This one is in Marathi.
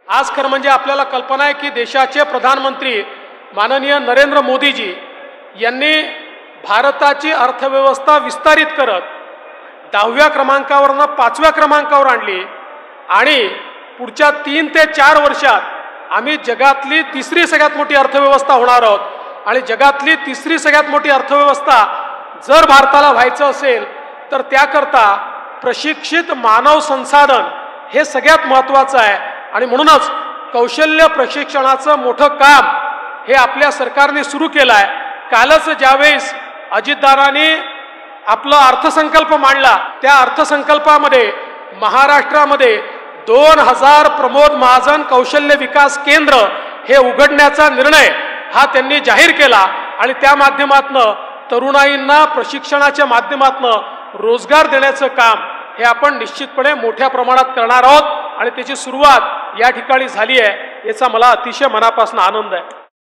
आज खरं म्हणजे आपल्याला कल्पना आहे की देशाचे प्रधानमंत्री माननीय नरेंद्र मोदीजी यांनी भारताची अर्थव्यवस्था विस्तारित करत 10व्या क्रमांकावरनं 5व्या क्रमांकावर आणली आणि पुढच्या 3 ते 4 वर्षात आम्ही जगातली तिसरी सगळ्यात मोठी अर्थव्यवस्था होणार आहोत आणि जगातली तिसरी सगळ्यात मोठी अर्थव्यवस्था जर भारताला व्हायचं असेल तर त्याकरता प्रशिक्षित मानव संसाधन हे सगळ्यात महत्त्वाचं आहे आणि म्हणूनच कौशल्य प्रशिक्षणाचं मोठं काम हे आपल्या सरकारने सुरू केलं आहे। कालच ज्यावेळेस अजितदारांनी आपला अर्थसंकल्प मांडला त्या अर्थसंकल्पामध्ये महाराष्ट्रामध्ये 2000 प्रमोद महाजन कौशल्य विकास केंद्र हे उघडण्याचा निर्णय हा त्यांनी जाहीर केला आणि त्या माध्यमातून तरुणाईंना प्रशिक्षणाच्या माध्यमातून रोजगार देण्याचं काम हे आपण निश्चितपणे मोठ्या प्रमाणात करणार आहोत आणि त्याची सुरुवात या ठिकाणी झाली आहे। याचा मला अतिशय मनापासून आनंद आहे।